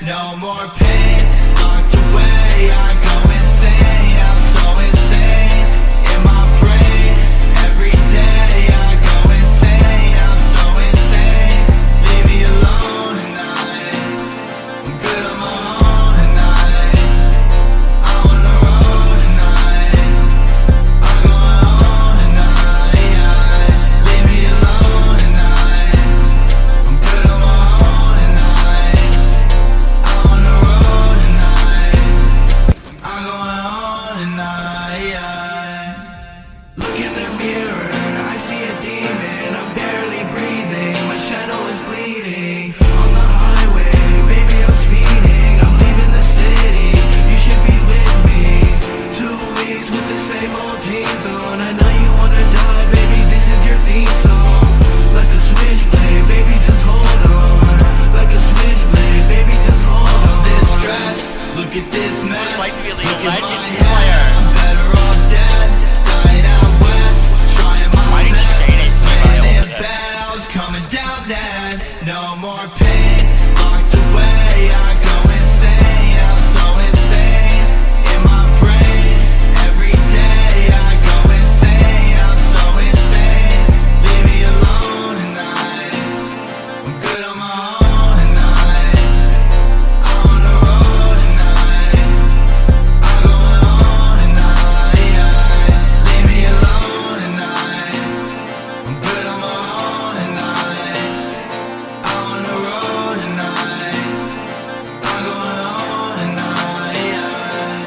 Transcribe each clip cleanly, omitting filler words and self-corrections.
no more pain. Locked away, I go insane. I'm so insane in my brain. Every day I go insane. I'm so insane. Leave me alone tonight. I'm good on my own tonight. I'm on the road tonight. I'm going on tonight. Leave me alone tonight. I'm good on my own tonight. I'm on the road tonight. I'm going on tonight. Look in the mirror, I see a demon. I'm barely breathing, my shadow is bleeding. On the highway, baby, I'm speeding. I'm leaving the city, you should be with me. 2 weeks with the same old jeans on. I know you wanna die, baby, this is your theme song. Like a switchblade, baby, just hold on. Like a switchblade, baby, just hold on. All this stress, look at this mess. Like to be a Look League of at my Legends head, player. I'm better off dead. Dying out west, trying my Why did you best. trade it to me by Laying in over there? bed, I was coming down then. No more pain, locked away, I go insane. I'm so insane in my brain. Every day I go insane. I'm so insane. Leave me alone tonight. I'm good on my own tonight. I'm on the road tonight. I'm going on tonight. Leave me alone tonight. I'm good on my own tonight. I'm on the road tonight. I'm going on tonight.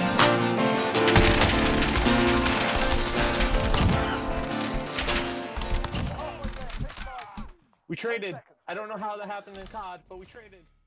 We traded. I don't know how that happened in COD, but we traded.